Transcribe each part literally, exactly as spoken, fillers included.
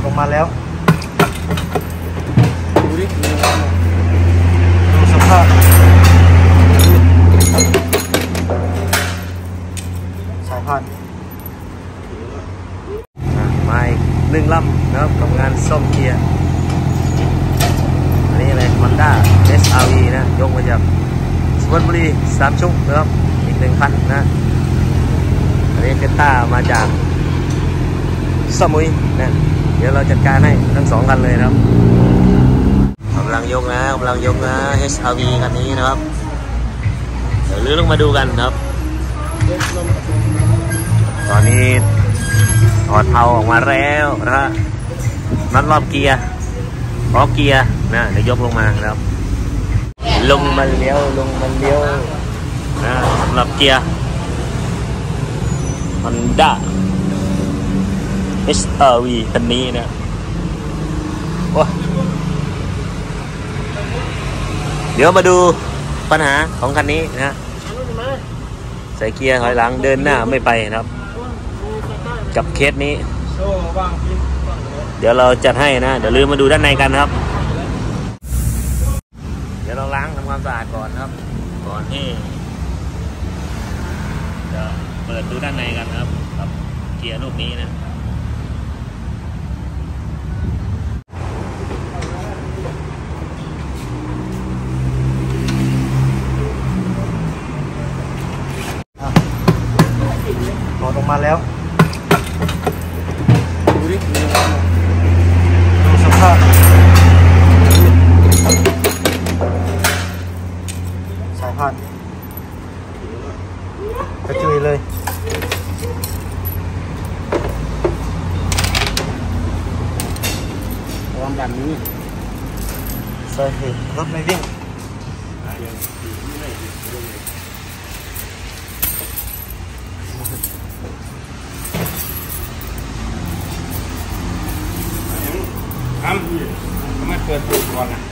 งมาแล้วดูดิดูสภาพสายพันธุ์มาอีกหนึ่งลำนะครับกับงานซ่อมเกียร์อันนี้อะไร Honda เอส อาร์ วี นะยกมาจากสุพรรณบุรีสามชุกนะครับอีกหนึ่งคันนะอันนี้เฟต้ามาจากสมุยนะเดี๋ยวเราจัดการให้ทั้งสองคันเลยนะครับกำลังยกนะกำลังยกนะ เอส อาร์ วี คันนี้นะครับเดี๋ยวลื้อลงมาดูกันนะครับตอนนี้ถอดเผาออกมาแล้วนะฮะนัดรอบเกียร์ล้อเกียร์นะเดี๋ยวยกลงมานะครับลงมาเลี้ยวลงมาเลี้ยวนะสำหรับเกียร์ Honda เอส อาร์ วี คันนี้นะโอ้เดี๋ยวมาดูปัญหาของคันนี้นะใส่เกียร์ถอยหลังเดินหน้าไม่ไปนะครับกับเคสนี้เดี๋ยวเราจัดให้นะเดี๋ยวลืมมาดูด้านในกันครับเดี๋ยวเราล้างทำความสะอาดก่อนครับก่อนที่จะเปิดดูด้านในกันครับกับเกียร์ลูกนี้นะถอดออกมาแล้วดูดิดูสภาพสายพันธุ์กระจุยเลยความดันนี้สาเหตุรถไม่วิ่งทำทำไมเปิดตูดก่อนนะ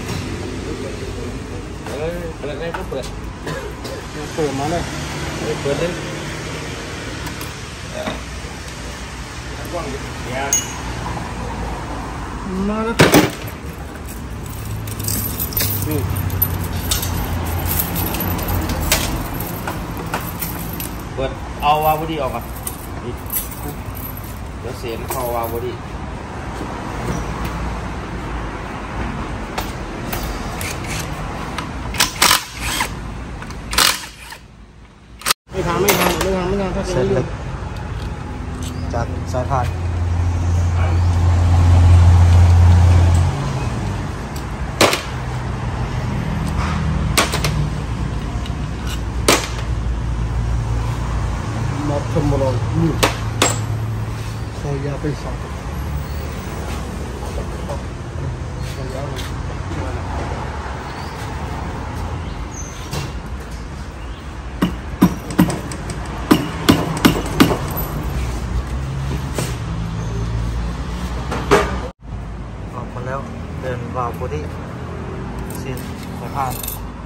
เออเปิดได้ก็เปิดเปิดมาเลยเปิดเลยกว้างดิยามาแล้วนี่เปิดเอาวาล์วบอดี้ออกก่อนเดี๋ยวเสียงเข้าวาล์วบอดี้ไม่ทำไม่ทำไม่ทำไม่ทำถ้าเสร็จเลยจากสายพานมาทำอะไรนี่ใส่ยาไปสองใส่ยาแล้วเดินวาล์วบอดี้เสียนสายพาน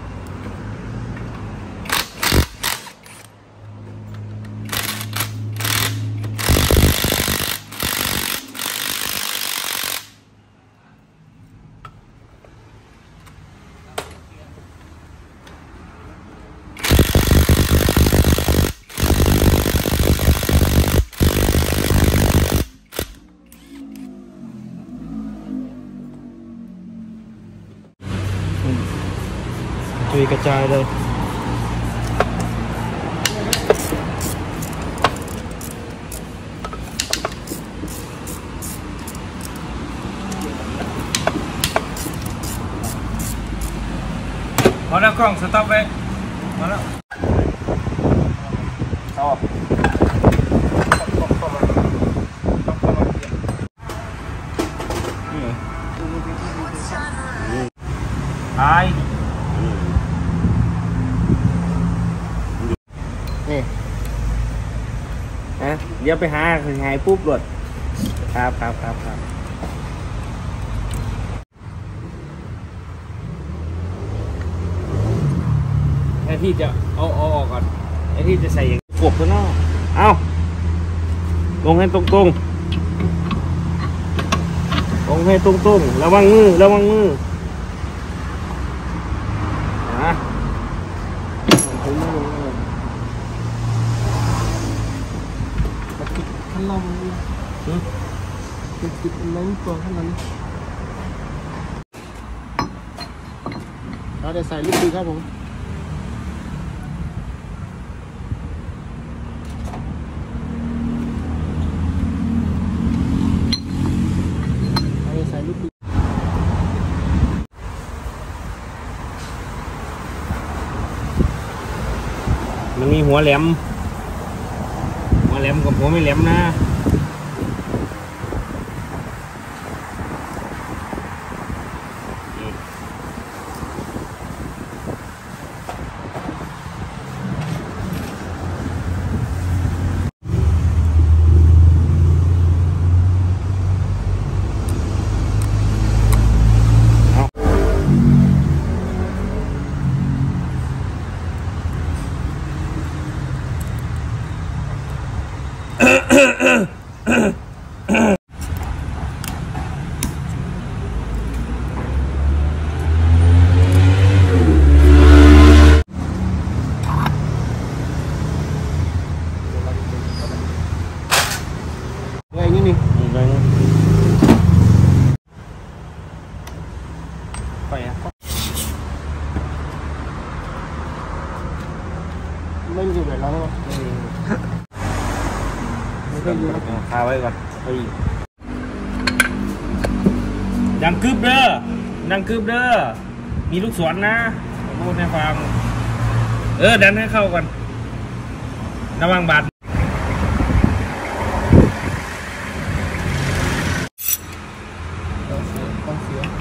จุยกระจายเลยมาแล้วกล้องสต็อปไว้มาแล้วต่อไอ้นี่นะเดี๋ยวไปหาคือหายปุ๊บหลดครับครับครับครับไอ้ที่จะเอาเอาออกก่อนไอ้ที่จะใส่อย่างกบข้างนอกเอาลงให้ตรงๆงให้ตรงๆระวังมือระวังมือนะถึงมือมาติดขั้นลมอืมติดติดน้ำตัวขั้นนั้นเราจะใส่ลูกดีครับผมมันมีหัวแหลมหัวแหลมกับหัวไม่แหลมนะไม่อยู่ไหนแล้วไม่ได้อยู่คาไว้ก่อนไปดังกึบเด้อดังกึบเด้อมีลูกศรนะพูดให้ฟังเออดันให้เข้าก่อนระวังบาดต้องเสีย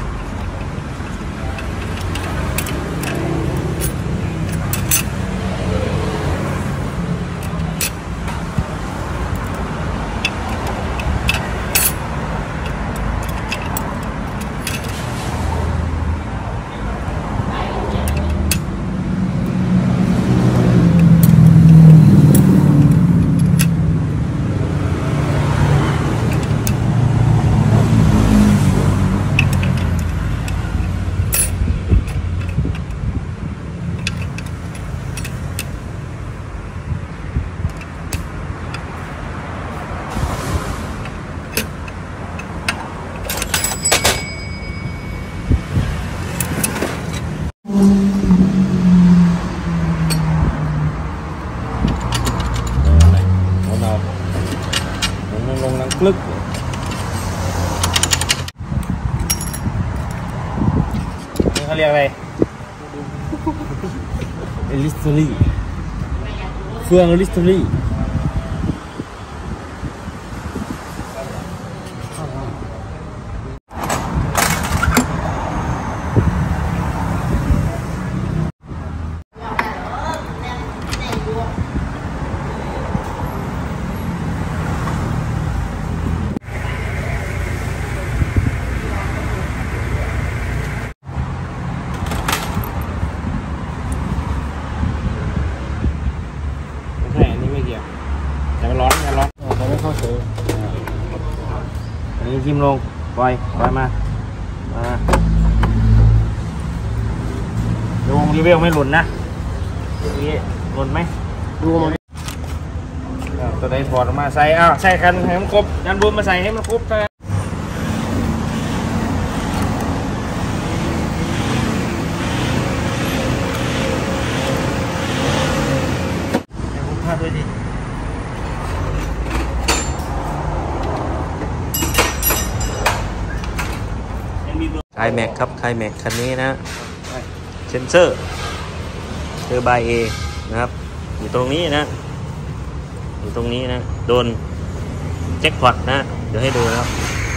ลงนังกลึกนี่เขาเรียกอะไรเอลิสโตรี่เฟืองเอลิสโตรี่อย่าไปร้อนอย่าร้อนเราไม่เข้าเสืออันนี้จิ้มลงปล่อยปล่อยมามาดูรีวิวไม่หล่นนะนี่หล่นไหมดูมันตัวไหนถอดออกมาใส่อ้าวใส่กันให้มันครบยันบนมาใส่ให้มันครบใส่ให้ผมพาด้วยดิคายแม็กครับคายแม็กคันนี้นะเซนเซอร์เทอร์ไบเอนะครับอยู่ตรงนี้นะอยู่ตรงนี้นะโดนแจ็คพอตนะเดี๋ยวให้ดูนะครับ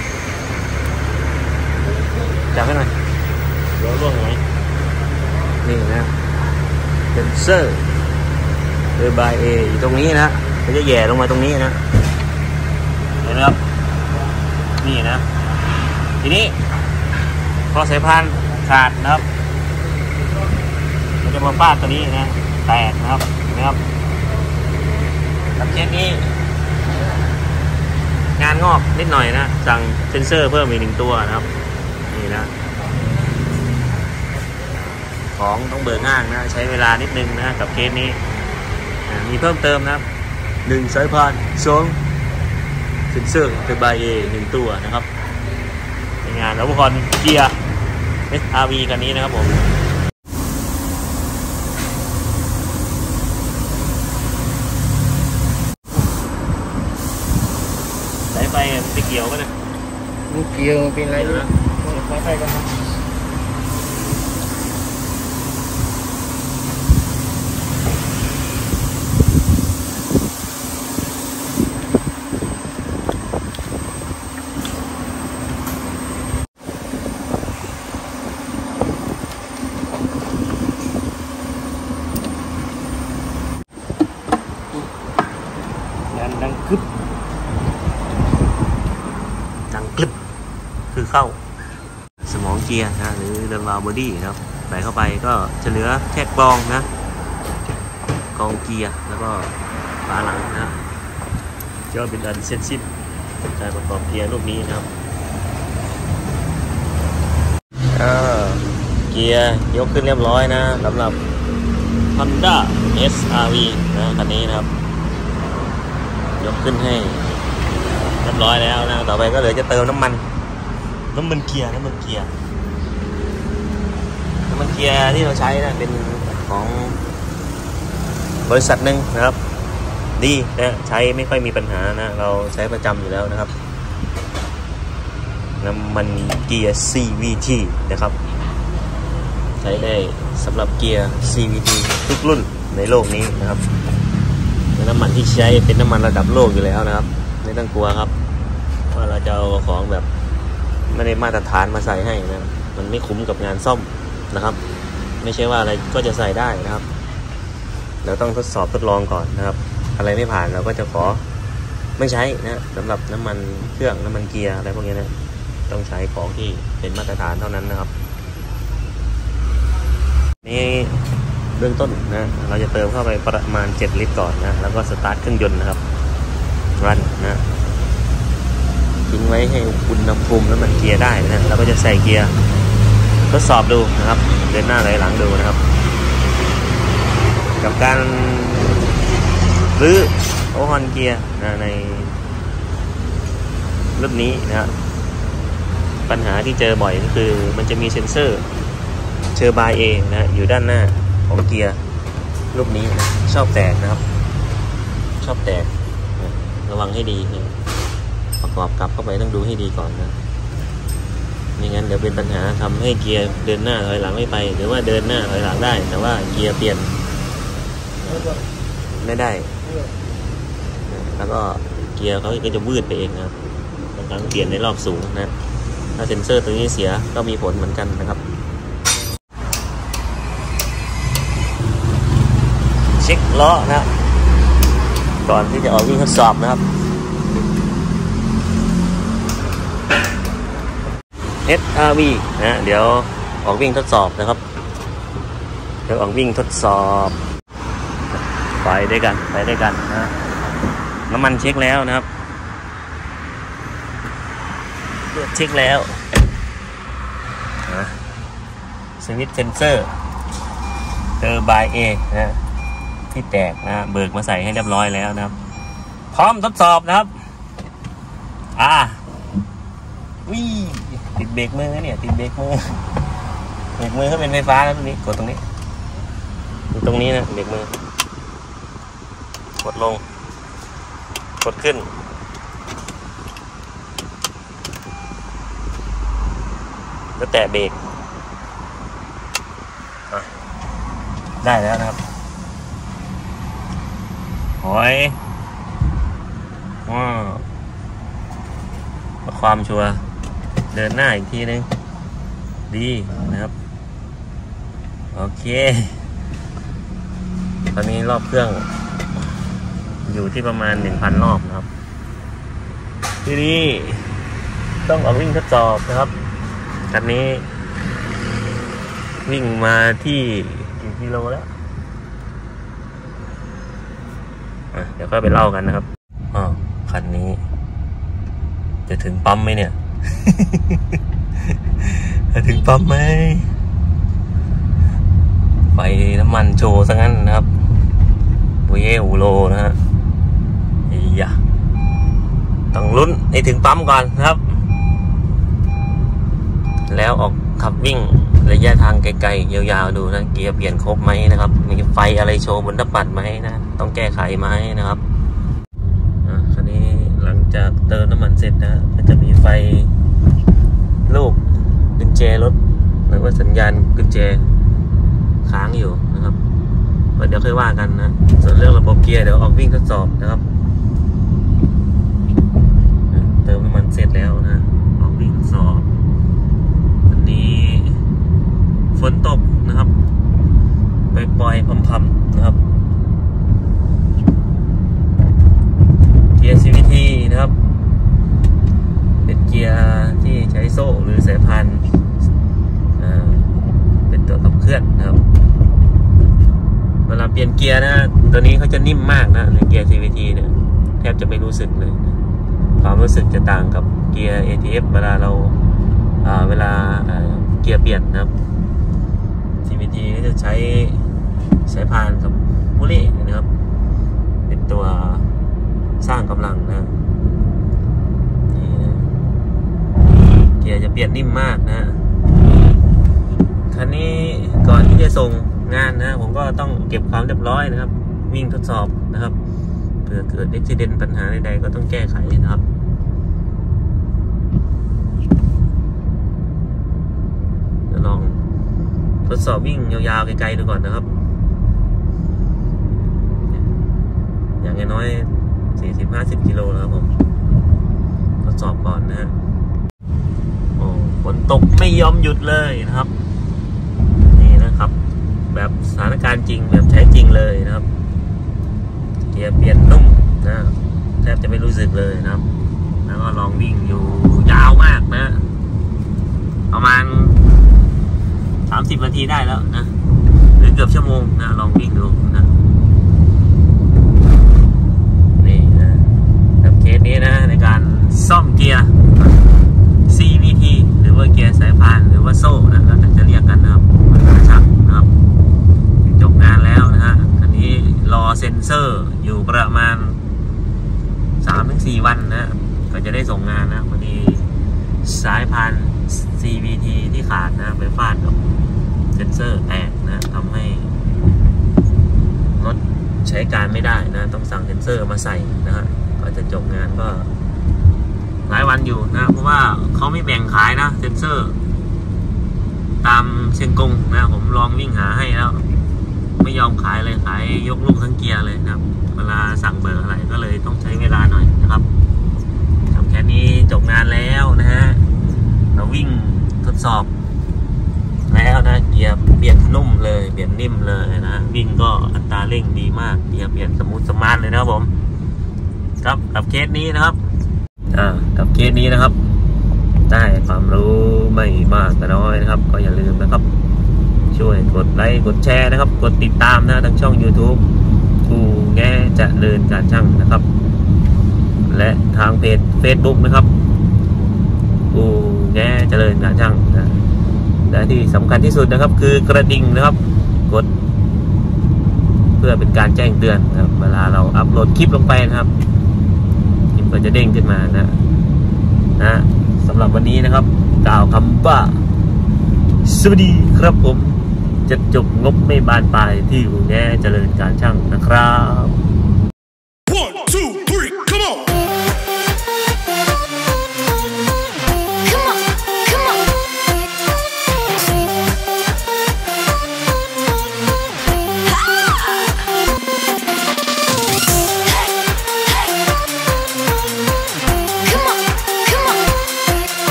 จับให้หน่อยเดี๋ยวล่วงไหนนี่นะเซนเซอร์เทอร์ไบเออยู่ตรงนี้นะมันจะแย่ลงมาตรงนี้นะเห็นไหมครับนี่นะทีนี้พอสายพานขาดนะครับมันจะมาฟาดตัวนี้นะแตกนะครับนะครับเคสนี้งานงอกนิดหน่อยนะสั่งเซนเซอร์เพิ่มอีกหนึ่งตัวนะครับนี่นะของต้องเบิกง่างนะใช้เวลานิดนึงนะกับเคสนี้มีเพิ่มเติมนะครับหนึ่งสายพานสองเซนเซอร์เป็นบายเอหนึ่งตัวนะครับในงานอุปกรณ์เกียร์ เอส อาร์ วี กันนี้นะครับผมสายไฟไม่เกี่ยวกันนะไม่เกี่ยวเป็นไรนะสายไฟกันนะดังกึบดังกึบคือเข้าสมองเกียร์นะหรือเดินวาล์วบอดี้นะครับใส่เข้าไปก็จะเหลือแค่กรองนะกรองเกียร์แล้วก็ฝาหลังนะจะเป็นอันเสร็จสิ้นการประกอบเกียร์รูปนี้นะครับเกียร์ยกขึ้นเรียบร้อยนะสำหรับ Honda เอส อาร์ วี นะคันนี้นะครับยกขึ้นให้เรียบร้อยแล้วนะต่อไปก็เหลือจะเติมน้ำมันน้ำมันเกียร์น้ำมันเกียร์น้ำมันเกียร์ที่เราใช้นะเป็นของบริษัทหนึ่งนะครับดีนะใช้ไม่ค่อยมีปัญหานะเราใช้ประจำอยู่แล้วนะครับน้ำมันเกียร์ ซี วี ที นะครับใช้ได้สำหรับเกียร์ ซี วี ที ทุกรุ่นในโลกนี้นะครับน้ำมันที่ใช้เป็นน้ำมันระดับโลกอยู่แล้วนะครับไม่ต้องกลัวครับว่าเราจะเอาของแบบไม่ได้มาตรฐานมาใส่ให้นะมันไม่คุ้มกับงานซ่อมนะครับไม่ใช่ว่าอะไรก็จะใส่ได้นะครับเราต้องทดสอบทดลองก่อนนะครับอะไรไม่ผ่านเราก็จะขอไม่ใช้นะสำหรับน้ำมันเครื่องน้ำมันเกียร์อะไรพวกนี้นะต้องใช้ของที่เป็นมาตรฐานเท่านั้นนะครับนี่เบื้องต้นนะเราจะเติมเข้าไปประมาณเจ็ดลิตรก่อนนะแล้วก็สตาร์ทเครื่องยนต์นะครับรันนะทิ้งไว้ให้อุณหภูมิแล้วมันเกียร์ได้นะเราก็จะใส่เกียร์ทดสอบดูนะครับเดินหน้าไหลหลังดูนะครับกับการรื้อโอฮอนเกียร์นะในรุ่นนี้นะปัญหาที่เจอบ่อยก็คือมันจะมีเซ็นเซอร์เชอร์บายเอนะอยู่ด้านหน้าของเกียร์รูปนี้นะชอบแตกนะครับชอบแตกนะระวังให้ดีนะประกอบกลับเข้าไปต้องดูให้ดีก่อนนะไม่งั้นเดี๋ยวเป็นปัญหาทำให้เกียร์เดินหน้าถอยหลังไม่ไปหรือว่าเดินหน้าถอยหลังได้แต่ว่าเกียร์เปลี่ยนไม่ได้แล้วก็เกียร์เขาก็จะวืดไปเองนะครับบางครั้งเปลี่ยนในรอบสูงนะถ้าเซ็นเซอร์ตัวนี้เสียก็มีผลเหมือนกันนะครับเช็คล้อนะก่อนที่จะออกวิ่งทดสอบนะครับ เอส อาร์ วี นะเดี๋ยวออกวิ่งทดสอบนะครับเดี๋ยวออกวิ่งทดสอบไปด้วยกันไปด้วยกันนะน้ำมันเช็คแล้วนะครับเช็คแล้วนะสวิตช์เซนเซอร์เตอร์บายเอนะที่แตกนะเบิกมาใส่ให้เรียบร้อยแล้วนะครับพร้อมทดสอบนะครับอ่าวิติดเบรกมือเนี่ยติดเบรกมือเบรกมือเขาเป็นไฟฟ้าแล้วตรงนี้กดตรงนี้ตรงนี้นะเบรกมือกดลงกดขึ้นแล้วแตะเบรกได้แล้วนะครับโอ้ยว้าวความชัวร์เดินหน้าอีกทีนึงดีนะครับโอเคตอนนี้รอบเครื่องอยู่ที่ประมาณ หนึ่งพัน รอบนะครับทีนี้ต้องออกวิ่งทดสอบนะครับคันนี้วิ่งมาที่กี่กิโลแล้วเดี๋ยวก็ไปเล่ากันนะครับอ๋อคันนี้จะถึงปั๊มไหมเนี่ย จะถึงปั๊มไหมไฟน้ำมันโชว์ซะงั้นนะครับโอเยอูโรนะฮะอียะต้องลุ้นให้ถึงปั๊มก่อนนะครับ แล้วออกขับวิ่งระยะทางไกลๆยาวๆดูนะเกียร์เปลี่ยนครบไหมนะครับมีไฟอะไรโชว์บนหน้าปัดไหมนะต้องแก้ไขไหมนะครับอ่าคราวนี้หลังจากเติมน้ำมันเสร็จนะก็จะมีไฟลูกกุญแจรถหรือว่าสัญญาณกุญแจค้างอยู่นะครับเดี๋ยวค่อยว่ากันนะส่วนเรื่องระบบเกียร์เดี๋ยวออกวิ่งทดสอบนะครับเติมน้ำมันเสร็จแล้วนะออกวิ่งทดสอบวันนี้ฝนตกนะครับไปปล่อยพำๆนะครับเกียร์ ซี วี ที นะครับเป็นเกียร์ที่ใช้โซ่หรือสายพานเป็นตัวขับเคลื่อนนะครับเวลาเปลี่ยนเกียร์นะตัวนี้เขาจะนิ่มมากนะในเกียร์ ซี วี ที เนี่ยแทบจะไม่รู้สึกเลยความรู้สึกจะต่างกับเกียร์ เอ ที เอฟ เวลาเราเวลาเกียร์เปลี่ยนนะครับ ซี วี ที ก็จะใช้สายพานกับมูลี่นะครับเป็นตัวสร้างกำลังนะนี่นะเกียร์จะเปลี่ยนนิ่มมากนะคันนี้ก่อนที่จะส่งงานนะผมก็ต้องเก็บความเรียบร้อยนะครับวิ่งทดสอบนะครับเผื่อเกิดอุบัติเหตุปัญหาใดๆก็ต้องแก้ไขนะครับเดี๋ยวลองทดสอบวิ่งยาวๆไกลๆดูก่อนนะครับอย่างน้อยสี่สิบห้าสิบกิโลแล้วครับผมทดสอบก่อนนะฮะโอ้ฝนตกไม่ยอมหยุดเลยนะครับนี่นะครับแบบสถานการณ์จริงแบบแท้จริงเลยนะครับเกียร์เปลี่ยนนุ่มนะแทบจะไม่รู้สึกเลยนะครับแล้วก็ลองวิ่งอยู่ยาวมากนะประมาณสามสิบนาทีได้แล้วนะหรือเกือบชั่วโมงนะลองวิ่งดูนะนี่นะกับเคสนี้นะในการซ่อมเกียร์ ซี วี ที หรือว่าเกียร์สายพานหรือว่าโซ่นะเราจะเรียกกันนะครับมันกระชับนะครับจบงานแล้วนะฮะอันนี้รอเซ็นเซอร์อยู่ประมาณ สามถึงสี่ วันนะก็จะได้ส่งงานนะพอดีสายพาน ซี วี ที ที่ขาดนะไปฟาดกับเซ็นเซอร์แตกนะทำให้รถใช้การไม่ได้นะต้องสั่งเซ็นเซอร์มาใส่นะฮะก็จะจบงานก็หลายวันอยู่นะเพราะว่าเขาไม่แบ่งขายนะเซ็นเซอร์ตามเชียงกงนะผมลองวิ่งหาให้แล้วไม่ยอมขายเลยขายยกลูกทั้งเกียร์เลยนะครับเวลาสั่งเบอร์อะไรก็เลยต้องใช้เวลาหน่อยนะครับแค่นี้จบงานแล้วนะฮะเราวิ่งทดสอบแล้วนะเกียร์เปลี่ยนนุ่มเลยเปลี่ยนนิ่มเลยนะวิ่งก็อัตราเร่งดีมากเกียร์เปลี่ยนสมูทสมาร์ทเลยนะครับผมครับกับเคสนี้นะครับอ่ากับเคสนี้นะครับได้ความรู้ไม่มากแต่น้อยนะครับก็อย่าลืมนะครับช่วยกดไลค์กดแชร์นะครับกดติดตามนะทางช่อง YouTube กูแง่เจริญการช่างนะครับและทางเพจ Facebook นะครับกูแง่เจริญการช่างนะและที่สำคัญที่สุดนะครับคือกระดิ่งนะครับกดเพื่อเป็นการแจ้งเตือนนะครับเวลาเราอัปโหลดคลิปลงไปนะครับคลิปก็จะเด้งขึ้นมานะนะสำหรับวันนี้นะครับกล่าวคำว่าสวัสดีครับผมจะจบงบไม่บานปลายที่กูแง่เจริญการช่างนะครับ